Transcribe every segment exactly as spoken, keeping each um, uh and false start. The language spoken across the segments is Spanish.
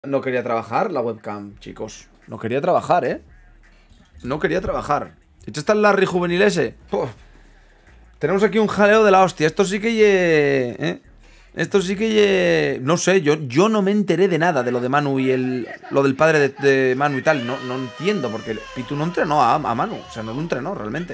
No quería trabajar la webcam, chicos. No quería trabajar, ¿eh? No quería trabajar. ¿Esto está el Larry juvenil ese? Oh. Tenemos aquí un jaleo de la hostia. Esto sí que ye... ¿eh? Esto sí que ye... No sé, yo, yo no me enteré de nada de lo de Manu y el... Lo del padre de, de Manu y tal. No, no entiendo, porque Pitu no entrenó a, a Manu. O sea, no lo entrenó realmente.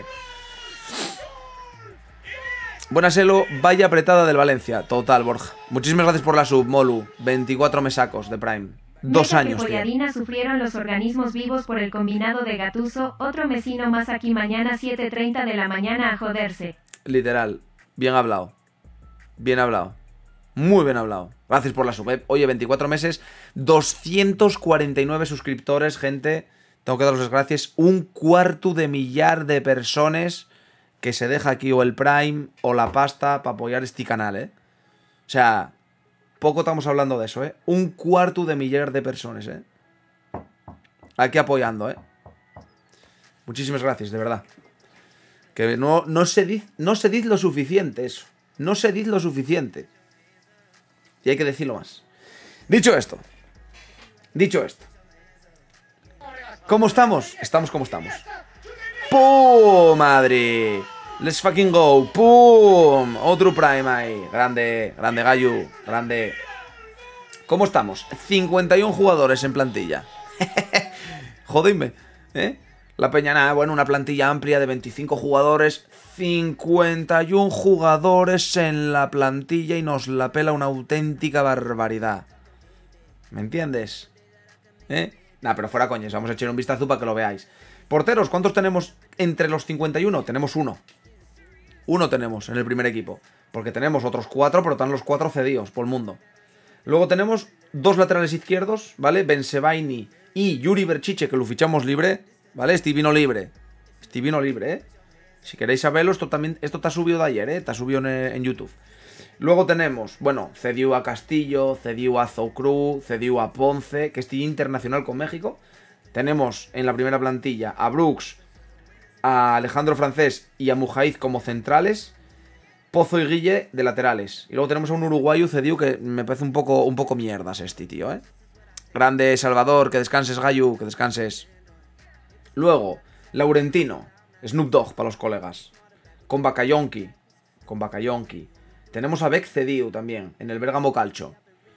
Buenas, Elo. Vaya apretada del Valencia. Total, Borja. Muchísimas gracias por la sub, Molu. veinticuatro mesacos de Prime. Dos Neta años, que tío. Joyadina sufrieron los organismos vivos por el combinado de Gattuso. Otro mesino más aquí mañana siete treinta de la mañana a joderse. Literal. Bien hablado. Bien hablado. Muy bien hablado. Gracias por la sub. ¿eh? Oye, veinticuatro meses. doscientos cuarenta y nueve suscriptores, gente. Tengo que daros las gracias. Un cuarto de millar de personas que se deja aquí o el Prime o la pasta para apoyar este canal, ¿eh? O sea, poco estamos hablando de eso, ¿eh? Un cuarto de millar de personas, ¿eh? Aquí apoyando, ¿eh? Muchísimas gracias, de verdad. Que no, no se dice no se dice lo suficiente eso. No se dice lo suficiente. Y hay que decirlo más. Dicho esto. Dicho esto. ¿Cómo estamos? Estamos como estamos. ¡Pum! Madre. Let's fucking go. ¡Pum! Otro Prime ahí. Grande, grande Gallo. Grande. ¿Cómo estamos? cincuenta y uno jugadores en plantilla. Jodidme, ¿eh? La peña, nada, bueno, una plantilla amplia de veinticinco jugadores. cincuenta y uno jugadores en la plantilla y nos la pela una auténtica barbaridad. ¿Me entiendes? ¿Eh? Nah, pero fuera coñas, vamos a echar un vistazo para que lo veáis. Porteros, ¿cuántos tenemos entre los cincuenta y uno? Tenemos uno. Uno tenemos en el primer equipo. Porque tenemos otros cuatro, pero están los cuatro cedidos por el mundo. Luego tenemos dos laterales izquierdos, ¿vale? Bensebaini y Yuri Berchiche, que lo fichamos libre, ¿vale? Este vino libre. Este vino libre, ¿eh? Si queréis saberlo, esto también, esto está subido de ayer, ¿eh? Está subido en, en YouTube. Luego tenemos, bueno, cedió a Castillo, cedió a Zoucru, cedió a Ponce, que es internacional con México. Tenemos en la primera plantilla a Brooks, a Alejandro Francés y a Mujaiz como centrales. Pozo y Guille de laterales. Y luego tenemos a un uruguayo cedido que me parece un poco, un poco mierdas este tío, ¿eh? Grande Salvador, que descanses, Gallo, que descanses. Luego, Laurentino, Snoop Dogg para los colegas. Con Bakayonki. Con Bakayonki. Tenemos a Beck cedido también, en el Bergamo Calcio.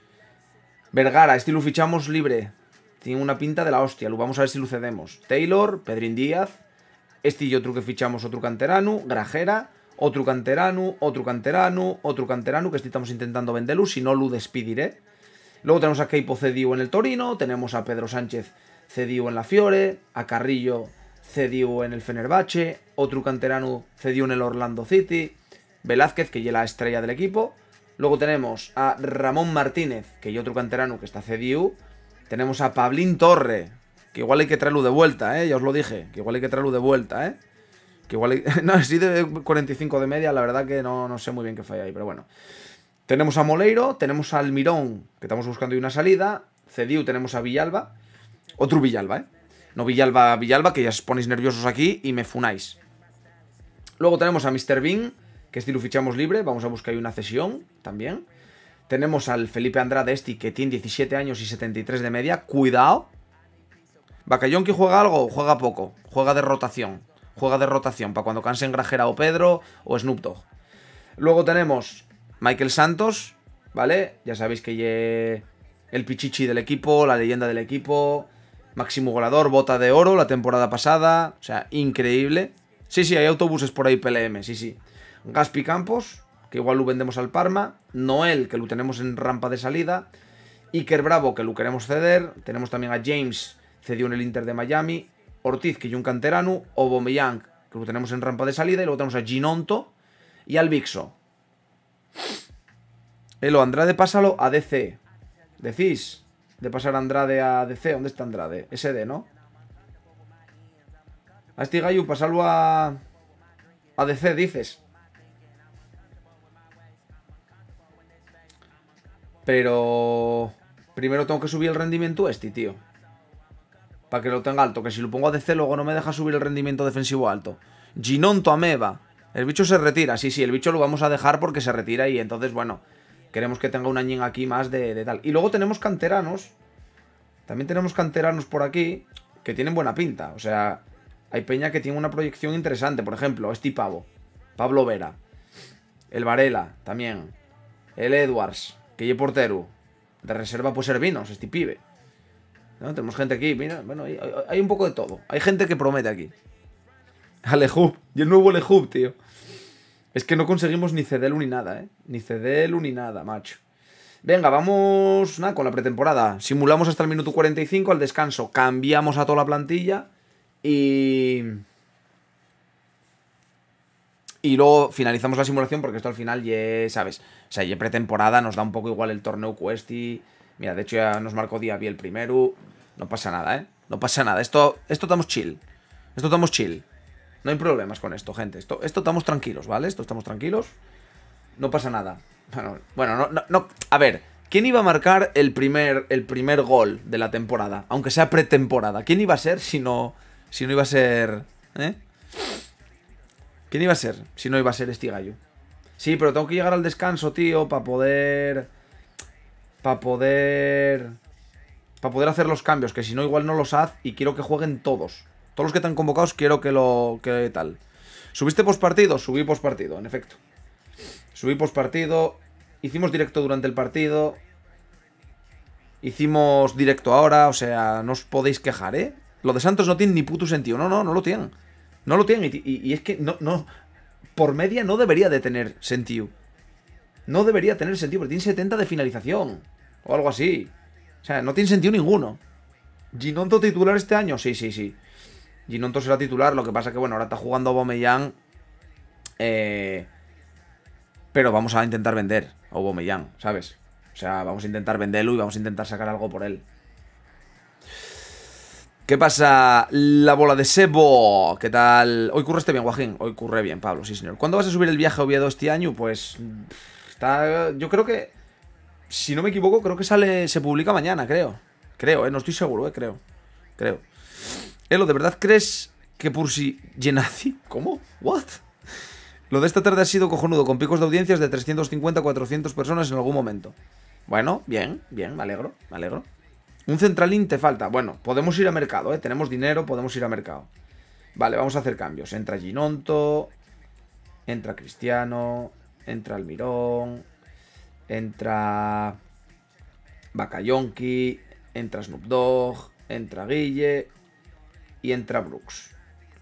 Vergara, este lo fichamos libre. Tiene una pinta de la hostia, lo vamos a ver si lo cedemos. Taylor, Pedrín Díaz. Este y otro que fichamos, otro canterano. Grajera, otro canterano, otro canterano, otro canterano, que este estamos intentando venderlo, si no lo despidiré. Luego tenemos a Keipo cedido en el Torino, tenemos a Pedro Sánchez cedido en la Fiore, a Carrillo cedido en el Fenerbahce, otro canterano cedido en el Orlando City, Velázquez, que ya es la estrella del equipo. Luego tenemos a Ramón Martínez, que ya otro canterano que está cedido. Tenemos a Pablín Torre, que igual hay que traerlo de vuelta, ¿eh? Ya os lo dije, que igual hay que traerlo de vuelta, ¿eh? Que igual hay... No, así de cuarenta y cinco de media, la verdad que no, no sé muy bien qué falla ahí, pero bueno. Tenemos a Moleiro, tenemos a Almirón, que estamos buscando ahí una salida. Cediu tenemos a Villalba. Otro Villalba, ¿eh? No Villalba, Villalba, que ya os ponéis nerviosos aquí y me funáis. Luego tenemos a mister Bean, que este lo fichamos libre. Vamos a buscar ahí una cesión también. Tenemos al Felipe Andrade este, que tiene diecisiete años y setenta y tres de media. Cuidado. Bakayonki juega algo, juega poco. Juega de rotación. Juega de rotación para cuando cansen Grajera o Pedro o Snoop Dogg. Luego tenemos Michael Santos, ¿vale? Ya sabéis que ye el pichichi del equipo, la leyenda del equipo, máximo goleador, bota de oro la temporada pasada, o sea, increíble. Sí, sí, hay autobuses por ahí P L M, sí, sí. Gaspi Campos, que igual lo vendemos al Parma. Noel, que lo tenemos en rampa de salida. Iker Bravo, que lo queremos ceder. Tenemos también a James, cedió en el Inter de Miami. Ortiz, que es un canterano. Aubameyang, que lo tenemos en rampa de salida. Y luego tenemos a Ginonto y al Vixo. Elo, Andrade, pásalo a D C. ¿Decís? De pasar a Andrade a D C. ¿Dónde está Andrade? S D, ¿no? A este gallo, pasarlo a... A D C, dices. Pero... Primero tengo que subir el rendimiento este, tío. Para que lo tenga alto. Que si lo pongo a D C luego no me deja subir el rendimiento defensivo alto. Ginonto Ameba. El bicho se retira. Sí, sí, el bicho lo vamos a dejar porque se retira. Y entonces, bueno, queremos que tenga un añín aquí más de, de tal. Y luego tenemos canteranos. También tenemos canteranos por aquí que tienen buena pinta. O sea, hay peña que tiene una proyección interesante. Por ejemplo, este Pavo, Pablo Vera, el Varela también, el Edwards, que lleva portero. De reserva puede ser Vinos, este pibe. ¿No? Tenemos gente aquí, mira, bueno, hay, hay un poco de todo. Hay gente que promete aquí. Alejub, y el nuevo Alejub, tío. Es que no conseguimos ni Cedelu ni nada, ¿eh? Ni Cedelu ni nada, macho. Venga, vamos nada, con la pretemporada. Simulamos hasta el minuto cuarenta y cinco, al descanso cambiamos a toda la plantilla y... Y luego finalizamos la simulación porque esto al final ya, ¿sabes? O sea, ya pretemporada, nos da un poco igual el torneo Cuesti. Mira, de hecho ya nos marcó día bien el primero. No pasa nada, ¿eh? No pasa nada. Esto, esto estamos chill. Esto estamos chill. No hay problemas con esto, gente. Esto, esto estamos tranquilos, ¿vale? Esto estamos tranquilos. No pasa nada. Bueno, bueno no, no, no. A ver, ¿quién iba a marcar el primer, el primer gol de la temporada? Aunque sea pretemporada. ¿Quién iba a ser si no, si no iba a ser... ¿Eh? ¿Quién iba a ser si no iba a ser este gallo? Sí, pero tengo que llegar al descanso, tío, para poder... Para poder... Para poder hacer los cambios, que si no igual no los haz y quiero que jueguen todos. Todos los que están convocados quiero que lo... que tal. ¿Subiste postpartido? Subí postpartido, en efecto. Subí postpartido. Hicimos directo durante el partido. Hicimos directo ahora, o sea, no os podéis quejar, ¿eh? Lo de Santos no tiene ni puto sentido. No, no, no lo tienen. No lo tienen. Y, y, y es que no, no... Por media no debería de tener sentido. No debería tener sentido, porque tiene setenta de finalización. O algo así. O sea, no tiene sentido ninguno. ¿Ginonto titular este año? Sí, sí, sí. Ginonto será titular, lo que pasa que, bueno, ahora está jugando Aubameyang. Eh... Pero vamos a intentar vender a Aubameyang, ¿sabes? O sea, vamos a intentar venderlo y vamos a intentar sacar algo por él. ¿Qué pasa? La bola de Sebo. ¿Qué tal? Hoy curraste bien, Guajín. Hoy curré bien, Pablo, sí, señor. ¿Cuándo vas a subir el viaje a Oviedo este año? Pues... Está... Yo creo que... Si no me equivoco, creo que sale... Se publica mañana, creo. Creo, eh. No estoy seguro, eh. Creo. Creo. Elo, ¿de verdad crees que Pursi Genazi? ¿Cómo? ¿What? Lo de esta tarde ha sido cojonudo, con picos de audiencias de trescientos cincuenta a cuatrocientas personas en algún momento. Bueno, bien, bien, me alegro, me alegro. Un centralín te falta. Bueno, podemos ir a mercado, ¿eh? Tenemos dinero, podemos ir a mercado. Vale, vamos a hacer cambios. Entra Ginonto, entra Cristiano, entra Almirón, entra Bakayonki, entra Snoop Dogg, entra Guille y entra Brooks.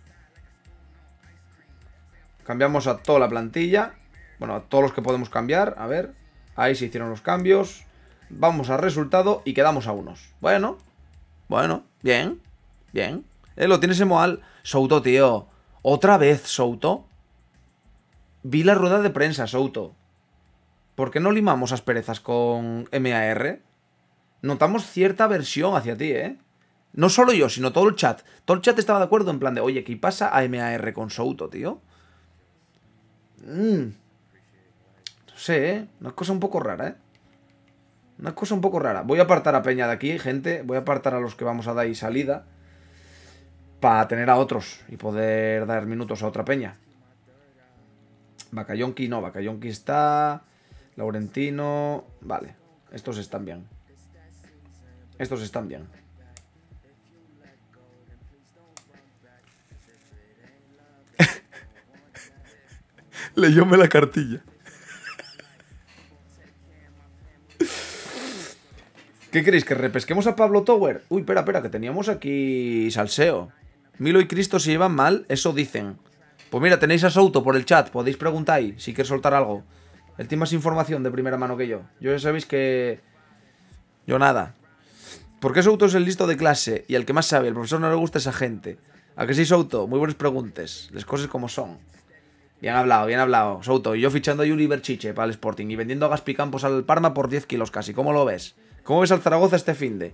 Cambiamos a toda la plantilla. Bueno, a todos los que podemos cambiar. A ver, ahí se hicieron los cambios. Vamos al resultado y quedamos a unos. Bueno, bueno, bien, bien. Eh, lo tienes en Moal. Souto, tío. ¿Otra vez, Souto? Vi la rueda de prensa, Souto. ¿Por qué no limamos asperezas con M A R? Notamos cierta aversión hacia ti, ¿eh? No solo yo, sino todo el chat. Todo el chat estaba de acuerdo en plan de, oye, ¿qué pasa a M A R con Souto, tío? Mm. No sé, ¿eh? Una cosa un poco rara, ¿eh? Una cosa un poco rara. Voy a apartar a Peña de aquí, gente. Voy a apartar a los que vamos a dar ahí salida. Para tener a otros y poder dar minutos a otra Peña. Bakayonki no, Bakayonki está. Laurentino. Vale, estos están bien. Estos están bien. Leyóme la cartilla. ¿Qué queréis? ¿Que repesquemos a Pablo Tower? Uy, espera, espera, que teníamos aquí salseo. Milo y Cristo se llevan mal, eso dicen. Pues mira, tenéis a Souto por el chat, podéis preguntar ahí si queréis soltar algo. Él tiene más información de primera mano que yo. Yo ya sabéis que... Yo nada. ¿Por qué Souto es el listo de clase y el que más sabe? El profesor no le gusta a esa gente. ¿A que sí, Souto? Muy buenas preguntas. Las cosas como son. Bien hablado, bien hablado. Souto, y yo fichando a Yuri Berchiche para el Sporting y vendiendo a Gaspi Campos al Parma por diez kilos casi. ¿Cómo lo ves? ¿Cómo ves al Zaragoza este finde?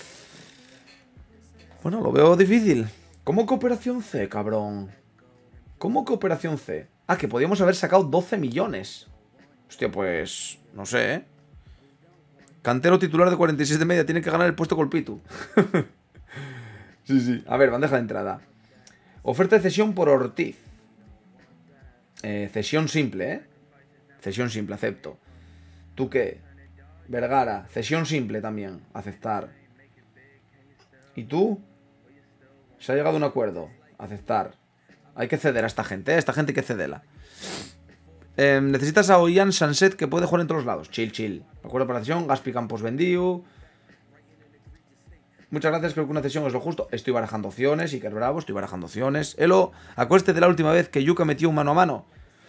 Bueno, lo veo difícil. ¿Cómo que Operación C, cabrón? ¿Cómo que Operación C? Ah, que podíamos haber sacado doce millones. Hostia, pues... No sé, ¿eh? Cantero titular de cuarenta y seis de media. Tiene que ganar el puesto Colpitu. Sí, sí. A ver, bandeja de entrada. Oferta de cesión por Ortiz. Eh, cesión simple, ¿eh? Cesión simple, acepto. ¿Tú qué? Vergara. Cesión simple también. Aceptar. ¿Y tú? Se ha llegado a un acuerdo. Aceptar. Hay que ceder a esta gente, ¿eh? A esta gente hay que cederla. Eh, necesitas a Oian Sunset que puede jugar en todos lados. Chill, chill. Acuerdo para la cesión. Gaspi Campos vendido. Muchas gracias, creo que una cesión es lo justo. Estoy barajando opciones, Iker Bravo, estoy barajando opciones. Elo, acuérdate de la última vez que Yuka metió un mano a mano.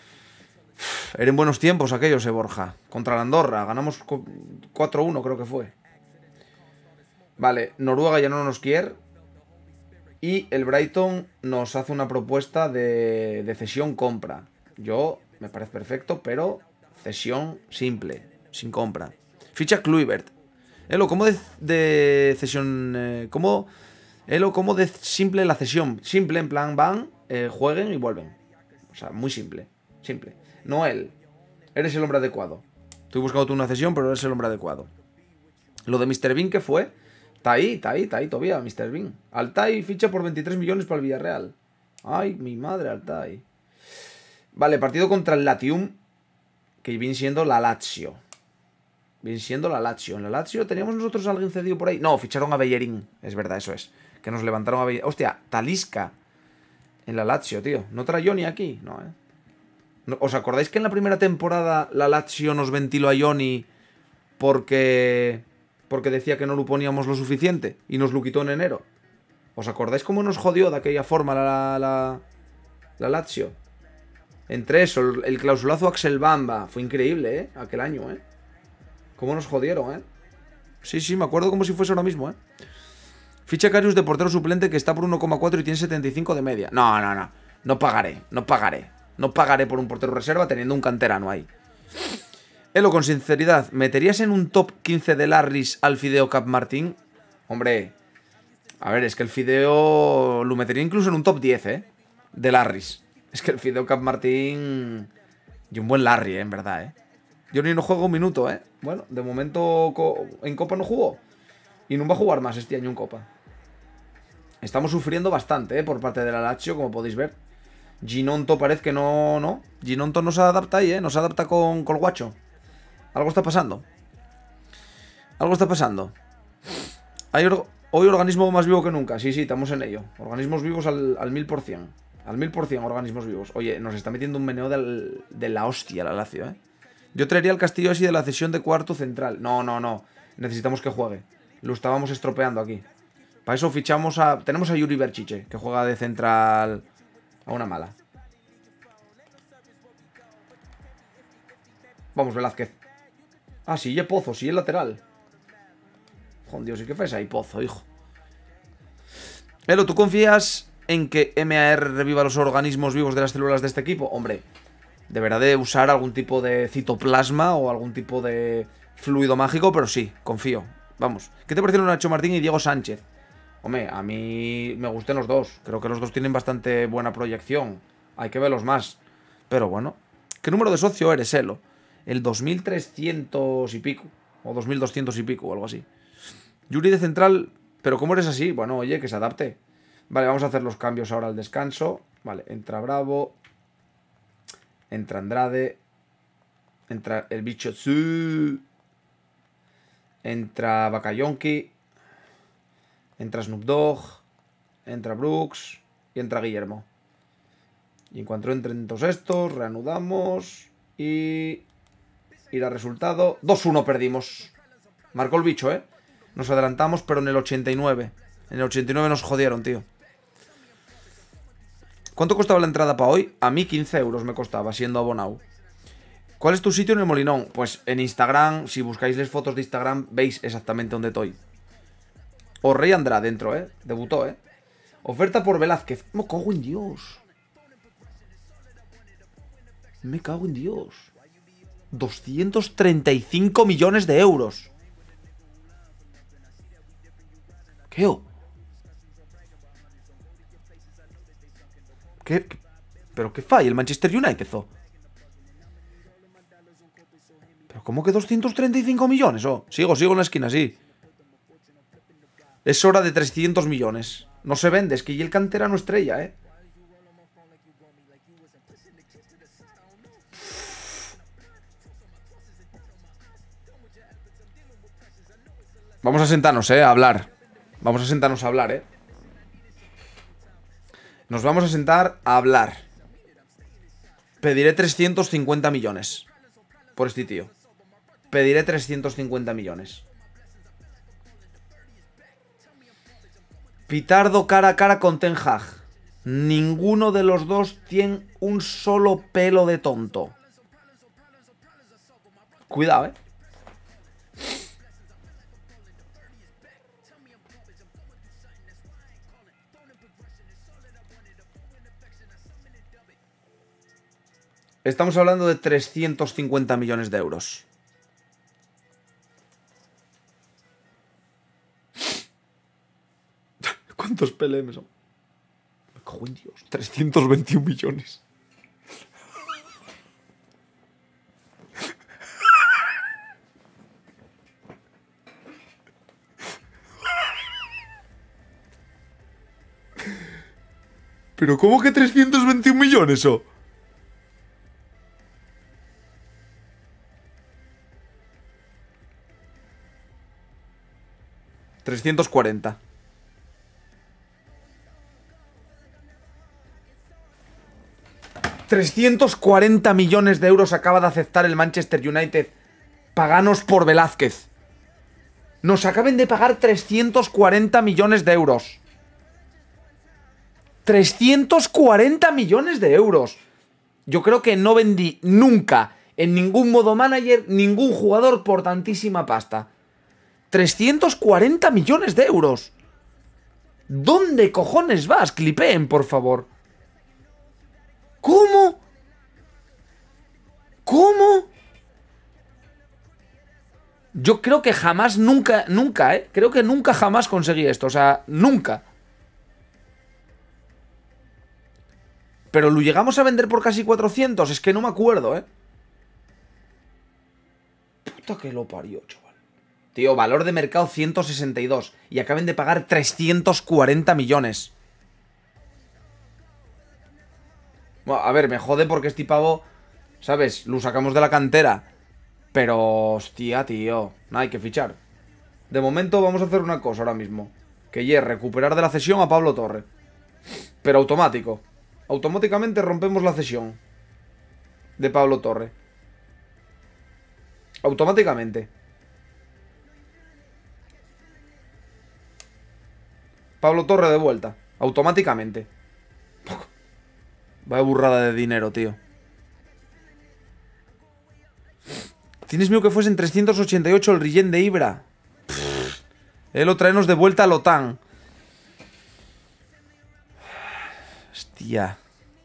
Uf, eran buenos tiempos aquellos, eh, Borja. Contra la Andorra, ganamos cuatro uno creo que fue. Vale, Noruega ya no nos quiere. Y el Brighton nos hace una propuesta de, de cesión-compra. Yo, me parece perfecto, pero cesión simple, sin compra. Ficha Kluivert. Elo, ¿cómo de, de cesión? Eh, ¿Cómo? Elo, ¿cómo de simple la cesión? Simple, en plan, van, eh, jueguen y vuelven. O sea, muy simple. Simple. Noel, eres el hombre adecuado. Estoy buscando tú una cesión, pero eres el hombre adecuado. Lo de míster Bean, ¿qué fue? Está ahí, está ahí, está ahí todavía, míster Bean. Altai ficha por veintitrés millones para el Villarreal. Ay, mi madre, Altai. Vale, partido contra el Latium, que viene siendo la Lazio. Viene siendo la Lazio. En la Lazio teníamos nosotros a alguien cedido por ahí. No, ficharon a Bellerín. Es verdad, eso es. Que nos levantaron a Bellerín. Hostia, Talisca. En la Lazio, tío. ¿No trae Ioni aquí? No, eh. No, ¿os acordáis que en la primera temporada la Lazio nos ventiló a Ioni porque... porque decía que no lo poníamos lo suficiente? Y nos lo quitó en enero. ¿Os acordáis cómo nos jodió de aquella forma la, la, la Lazio? Entre eso, el, el clausulazo Axel Bamba. Fue increíble, eh. Aquel año, eh. Cómo nos jodieron, ¿eh? Sí, sí, me acuerdo como si fuese ahora mismo, ¿eh? Ficha Karius de portero suplente que está por uno coma cuatro y tiene setenta y cinco de media. No, no, no. No pagaré, no pagaré. No pagaré por un portero reserva teniendo un canterano ahí. Elo, con sinceridad, ¿meterías en un top quince de Larris al Fideo Cap Martín? Hombre, a ver, es que el Fideo lo metería incluso en un top diez, ¿eh? De Larris. Es que el Fideo Cap Martín... Y un buen Larry, ¿eh? En verdad, ¿eh? Yo ni no juego un minuto, ¿eh? Bueno, de momento en Copa no jugó. Y no va a jugar más este año en Copa. Estamos sufriendo bastante, ¿eh? Por parte de la Lazio, como podéis ver. Ginonto parece que no... no. Ginonto no se adapta ahí, ¿eh? No se adapta con, con el guacho. Algo está pasando. Algo está pasando. Hay or hoy organismo más vivo que nunca. Sí, sí, estamos en ello. Organismos vivos al, al mil por cien. Al mil por cien organismos vivos. Oye, nos está metiendo un meneo del, de la hostia la Lazio, ¿eh? Yo traería al Castillo así de la cesión de cuarto central. No, no, no. Necesitamos que juegue. Lo estábamos estropeando aquí. Para eso fichamos a... Tenemos a Yuri Berchiche, que juega de central a una mala. Vamos, Velázquez. Ah, sí, es Pozo, sí, es lateral. Joder, Dios, ¿y qué fue ahí, Pozo, hijo? Elo, ¿tú confías en que M A R reviva los organismos vivos de las células de este equipo? Hombre, deberá de usar algún tipo de citoplasma o algún tipo de fluido mágico, pero sí, confío. Vamos. ¿Qué te parecieron Nacho Martín y Diego Sánchez? Hombre, a mí me gustan los dos. Creo que los dos tienen bastante buena proyección. Hay que verlos más. Pero bueno. ¿Qué número de socio eres, Elo? El dos mil trescientos y pico. O dos mil doscientos y pico, o algo así. Yuri de central. ¿Pero cómo eres así? Bueno, oye, que se adapte. Vale, vamos a hacer los cambios ahora al descanso. Vale, entra Bravo. Entra Andrade. Entra el bicho Tzu. Entra Bakayonki. Entra Snoop Dogg. Entra Brooks. Y entra Guillermo. Y en cuanto entren todos estos, reanudamos. Y... y da resultado. dos uno perdimos. Marcó el bicho, ¿eh? Nos adelantamos, pero en el ochenta y nueve. En el ochenta y nueve nos jodieron, tío. ¿Cuánto costaba la entrada para hoy? A mí quince euros me costaba, siendo abonado. ¿Cuál es tu sitio en el Molinón? Pues en Instagram, si buscáis las fotos de Instagram, veis exactamente dónde estoy. O Rey Andrá dentro, ¿eh? Debutó, ¿eh? Oferta por Velázquez. Me cago en Dios. Me cago en Dios. doscientos treinta y cinco millones de euros. ¿Qué? ¿Qué? ¿Qué? ¿Pero qué falla el Manchester United, oh? ¿Pero cómo que doscientos treinta y cinco millones, oh? Sigo, sigo en la esquina, sí. Es hora de trescientos millones. No se vende, es que y el canterano estrella, ¿eh? Vamos a sentarnos, ¿eh? A hablar. Vamos a sentarnos a hablar, ¿eh? Nos vamos a sentar a hablar. Pediré trescientos cincuenta millones por este tío. Pediré trescientos cincuenta millones. Pitardo cara a cara con Ten Hag. Ninguno de los dos tiene un solo pelo de tonto. Cuidado, ¿eh? Estamos hablando de trescientos cincuenta millones de euros. ¿Cuántos P L M son? Me cago en Dios. trescientos veintiún millones. ¿Pero cómo que trescientos veintiún millones, o? trescientos cuarenta. trescientos cuarenta millones de euros acaba de aceptar el Manchester United. Paganos por Velázquez. Nos acaben de pagar trescientos cuarenta millones de euros. trescientos cuarenta millones de euros. Yo creo que no vendí nunca en ningún modo manager ningún jugador por tantísima pasta. trescientos cuarenta millones de euros. ¿Dónde cojones vas? Clipeen, por favor. ¿Cómo? ¿Cómo? Yo creo que jamás, nunca, nunca, ¿eh? Creo que nunca jamás conseguí esto. O sea, nunca. Pero lo llegamos a vender por casi cuatrocientos. Es que no me acuerdo, ¿eh? Puta que lo parió, chaval. Tío, valor de mercado ciento sesenta y dos. Y acaben de pagar trescientos cuarenta millones. Bueno, a ver, me jode porque este pavo, ¿sabes? Lo sacamos de la cantera. Pero, hostia, tío. No hay que fichar. De momento vamos a hacer una cosa ahora mismo. Que es recuperar de la cesión a Pablo Torre. Pero automático. Automáticamente rompemos la cesión de Pablo Torre. Automáticamente. Pablo Torre de vuelta. Automáticamente. Vaya burrada de dinero, tío. ¿Tienes miedo que fuesen trescientos ochenta y ocho el Rillén de Ibra? Él lo traenos de vuelta a la OTAN. Hostia.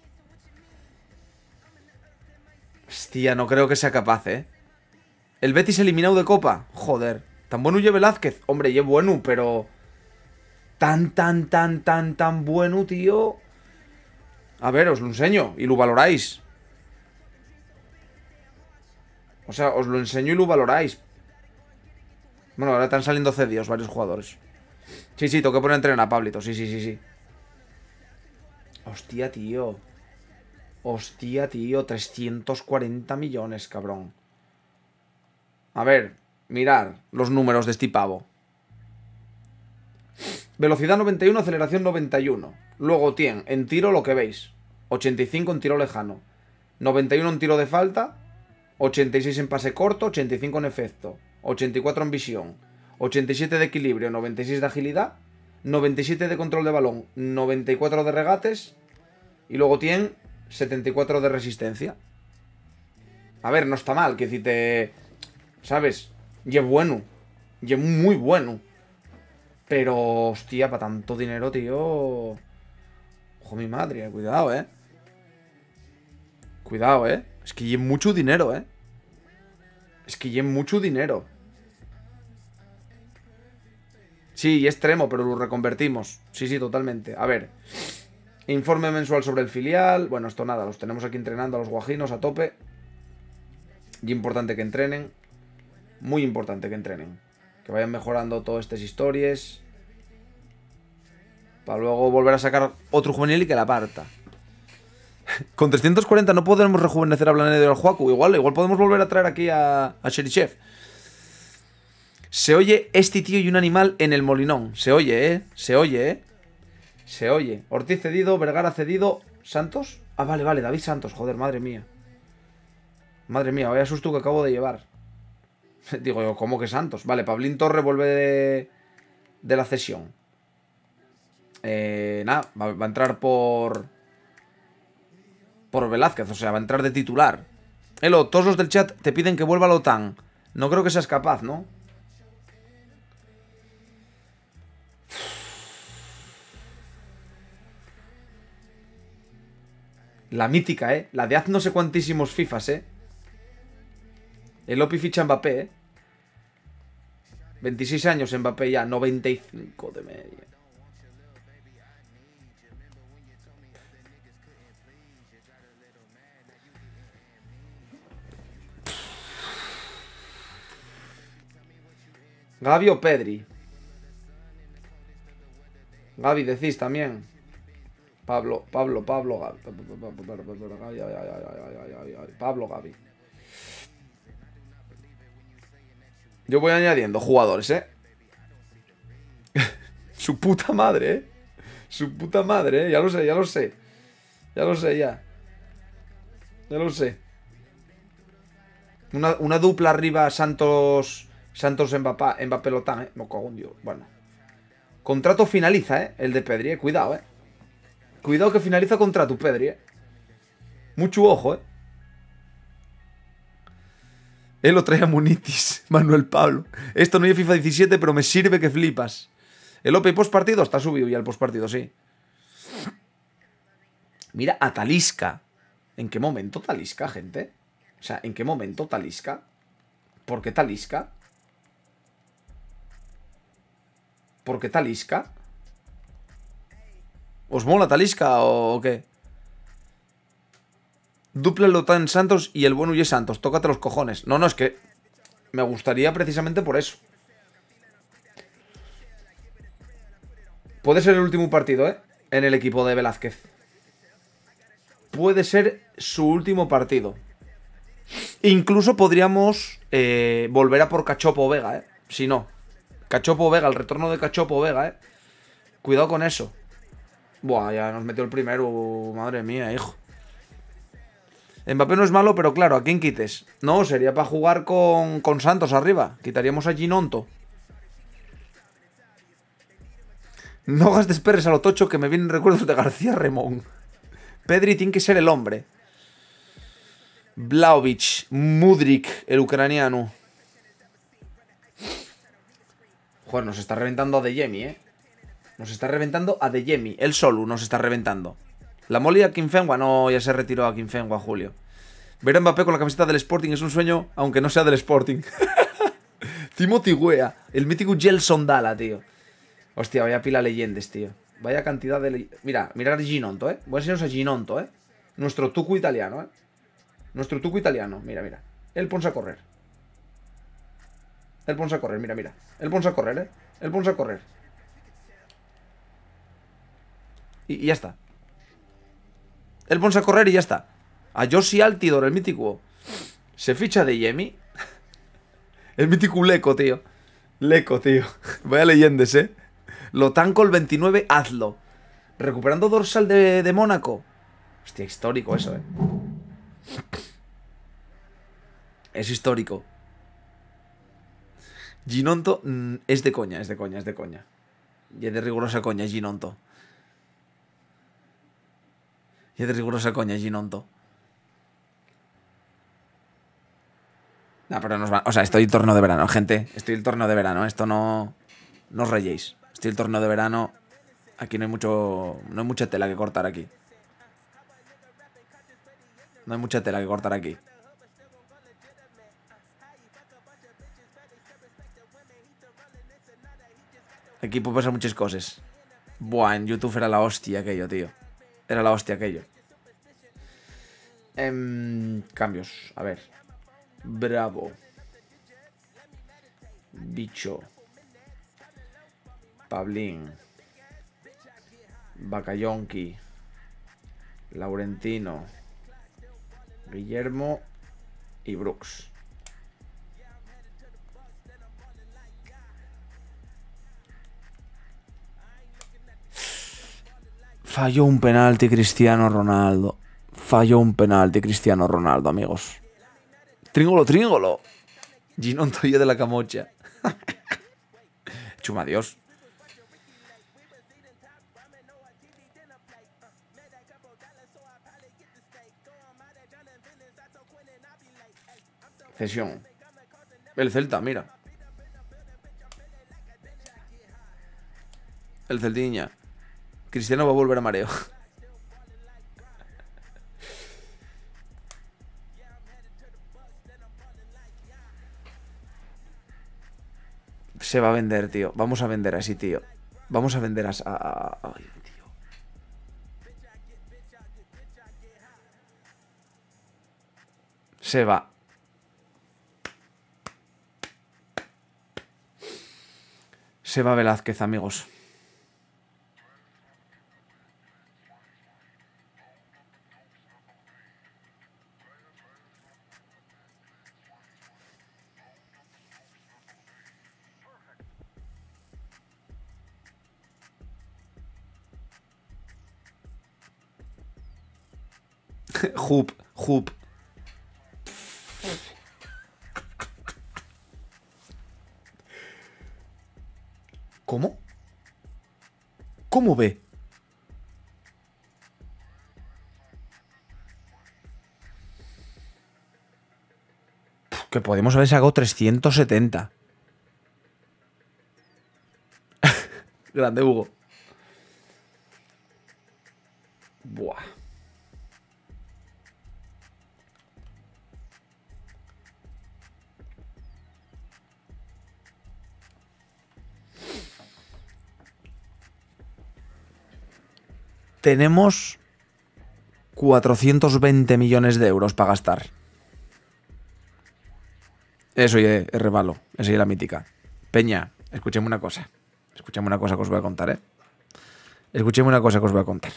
Hostia, no creo que sea capaz, ¿eh? El Betis eliminado de Copa. Joder. ¿Tan bueno Uye Velázquez? Hombre, ye bueno, pero... Tan, tan, tan, tan, tan bueno, tío. A ver, os lo enseño y lo valoráis. O sea, os lo enseño y lo valoráis. Bueno, ahora están saliendo cedidos varios jugadores. Sí, sí, tengo que poner a entrenar a Pablito. Sí, sí, sí, sí. Hostia, tío. Hostia, tío. trescientos cuarenta millones, cabrón. A ver, mirar los números de este pavo. Velocidad noventa y uno, aceleración noventa y uno. Luego tiene en tiro lo que veis. ochenta y cinco en tiro lejano. noventa y uno en tiro de falta. ochenta y seis en pase corto. ochenta y cinco en efecto. ochenta y cuatro en visión. ochenta y siete de equilibrio. noventa y seis de agilidad. noventa y siete de control de balón. noventa y cuatro de regates. Y luego tiene setenta y cuatro de resistencia. A ver, no está mal. Que decirte... ¿Sabes? Y es bueno. Y es muy bueno. Pero, hostia, para tanto dinero, tío... Ojo mi madre, cuidado, eh. Cuidado, eh. Es que lleve mucho dinero, eh. Es que lleve mucho dinero. Sí, extremo, pero lo reconvertimos. Sí, sí, totalmente. A ver. Informe mensual sobre el filial. Bueno, esto nada, los tenemos aquí entrenando a los guajinos a tope. Y importante que entrenen. Muy importante que entrenen. Que vayan mejorando todas estas historias. Para luego volver a sacar otro juvenil y que la parta. Con trescientos cuarenta no podemos rejuvenecer a Blaneda y al Juacu. Igual, igual podemos volver a traer aquí a, a Cherichev. Se oye este tío y un animal en el Molinón. Se oye, ¿eh? Se oye, ¿eh? Se oye. Ortiz cedido, Vergara cedido. ¿Santos? Ah, vale, vale, David Santos. Joder, madre mía. Madre mía, vaya susto que acabo de llevar. Digo yo, ¿cómo que Santos? Vale, Pablín Torre vuelve de, de la cesión. Eh, nada, va, va a entrar por... Por Velázquez, o sea, va a entrar de titular. Elo, todos los del chat te piden que vuelva a la OTAN. No creo que seas capaz, ¿no? La mítica, ¿eh? La de haz no sé cuantísimos FIFAs, ¿eh? El Opi ficha Mbappé, ¿eh? veintiséis años Mbappé ya, noventa y cinco de media. Gavi o Pedri. Gavi decís también. Pablo, Pablo, Pablo, Gavi. Pablo, Gavi. Yo voy añadiendo jugadores, ¿eh? Su puta madre, ¿eh? Su puta madre, ¿eh? Ya lo sé, ya lo sé. Ya lo sé, ya. Ya lo sé. Una, una dupla arriba Santos... Santos Mbappé, Mbappé Lotán, ¿eh? Me cago en Dios. Bueno. Contrato finaliza, ¿eh? El de Pedri, ¿eh? Cuidado, ¿eh? Cuidado que finaliza contrato, Pedri, ¿eh? Mucho ojo, ¿eh? Él lo trae a Munitis, Manuel Pablo. Esto no es FIFA diecisiete, pero me sirve que flipas. El O P post partido está subido ya el post partido, sí. Mira a Talisca. ¿En qué momento Talisca, gente? O sea, ¿en qué momento Talisca? ¿Por qué Talisca? ¿Por qué Talisca? ¿Os mola Talisca o qué? Dupla Lotán Santos y el buen Huye Santos. Tócate los cojones. No, no, es que me gustaría precisamente por eso. Puede ser el último partido, ¿eh? En el equipo de Velázquez. Puede ser su último partido. Incluso podríamos eh, volver a por Cachopo Vega, ¿eh? Si no. Cachopo Vega, el retorno de Cachopo Vega, ¿eh? Cuidado con eso. Buah, ya nos metió el primero. Madre mía, hijo. Mbappé no es malo, pero claro, ¿a quién quites? No, sería para jugar con, con Santos arriba. Quitaríamos a Ginonto. No gastes perres a lo tocho, que me vienen recuerdos de García Remón. Pedri tiene que ser el hombre. Vlahovic, Mudrik, el ucraniano. Joder, nos está reventando a Adeyemi, ¿eh? Nos está reventando a Adeyemi. El Solu nos está reventando. La Moli a Kinfengua. No, ya se retiró a Kinfengua, Julio. Ver a Mbappé con la camiseta del Sporting es un sueño, aunque no sea del Sporting. Timothy Weah, el mítico Gelson Dalla, tío. Hostia, vaya pila leyendas, tío. Vaya cantidad de... Mira, mirad a Ginonto, ¿eh? Voy a enseñaros a Ginonto, ¿eh? Nuestro tuco italiano, ¿eh? Nuestro tuco italiano. Mira, mira. Él ponse a correr. Él ponse a correr, mira, mira. Él ponse a correr, ¿eh? Él ponse a correr. Y, y ya está. Él ponse a correr y ya está. A Josie Altidor, el mítico. Se ficha de Yemi. El mítico Leco, tío. Leco, tío. Vaya leyendas, ¿eh? Lotanco el veintinueve, hazlo. Recuperando dorsal de, de Mónaco. Hostia, histórico eso, ¿eh? Es histórico. Ginonto mm, es de coña, es de coña, es de coña. Y es de rigurosa coña, Ginonto. Y es de rigurosa coña, Ginonto. No, pero nos va... O sea, estoy el torneo de verano, gente. Estoy el torneo de verano. Esto no... No os rayéis. Estoy el torneo de verano. Aquí no hay mucho... No hay mucha tela que cortar aquí. No hay mucha tela que cortar aquí. Aquí puede pasar muchas cosas. Buah, en YouTube era la hostia aquello, tío. Era la hostia aquello. Em, cambios, a ver. Bravo. Bicho. Pablín. Bakayonki. Laurentino. Guillermo. Y Brooks. Falló un penalti Cristiano Ronaldo. Falló un penalti Cristiano Ronaldo, amigos. Tríngolo, tríngolo. Ginón Toyo de la Camocha. Chuma Dios. Cesión. El Celta, mira. El Celtiña. Cristiano va a volver a mareo. Se va a vender, tío. Vamos a vender así, tío. Vamos a vender a... a, a ay, tío. Se va. Se va Velázquez, amigos. Jup, Jup. ¿Cómo? ¿Cómo ve? Que podemos haber sacado trescientos setenta. Grande, Hugo. Buah. Tenemos cuatrocientos veinte millones de euros para gastar. Eso ya es revalo. Esa es la mítica. Peña, escúcheme una cosa. Escúchame una cosa que os voy a contar, ¿eh? Escúcheme una cosa que os voy a contar.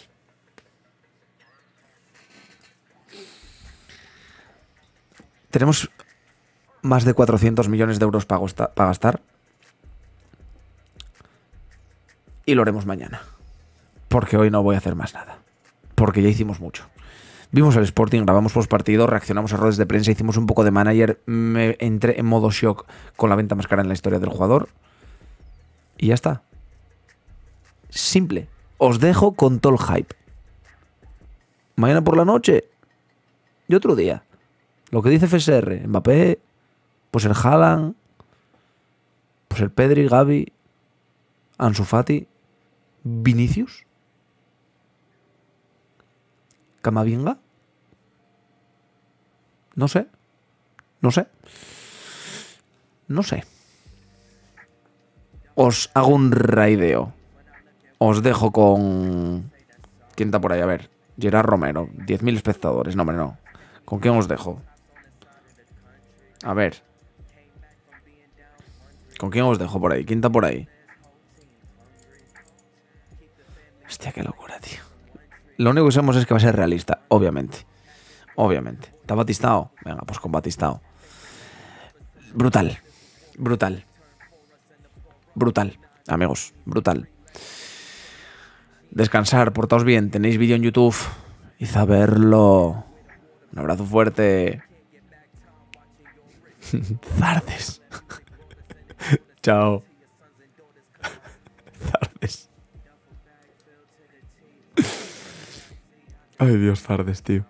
Tenemos más de cuatrocientos millones de euros para gastar. Y lo haremos mañana. Porque hoy no voy a hacer más nada. Porque ya hicimos mucho. Vimos el Sporting, grabamos post partido, reaccionamos a ruedas de prensa, hicimos un poco de manager, me entré en modo shock con la venta más cara en la historia del jugador. Y ya está. Simple. Os dejo con todo el hype. Mañana por la noche. Y otro día. Lo que dice F S R. Mbappé. Pues el Haaland. Pues el Pedri, Gavi. Ansu Fati. Vinicius. Camavinga. No sé. No sé. No sé. Os hago un raideo. Os dejo con... ¿Quién está por ahí? A ver. Gerard Romero. diez mil espectadores. No, hombre, no. ¿Con quién os dejo? A ver. ¿Con quién os dejo por ahí? ¿Quién está por ahí? Hostia, qué locura, tío. Lo único que sabemos es que va a ser realista. Obviamente. Obviamente. ¿Está Batistao? Venga, pues con Batistao. Brutal. Brutal. Brutal. Amigos, brutal. Descansar, portaos bien. Tenéis vídeo en YouTube. Id a verlo. Un abrazo fuerte. Zardes. Chao. Zardes. Ay, Dios, Zardes, tío.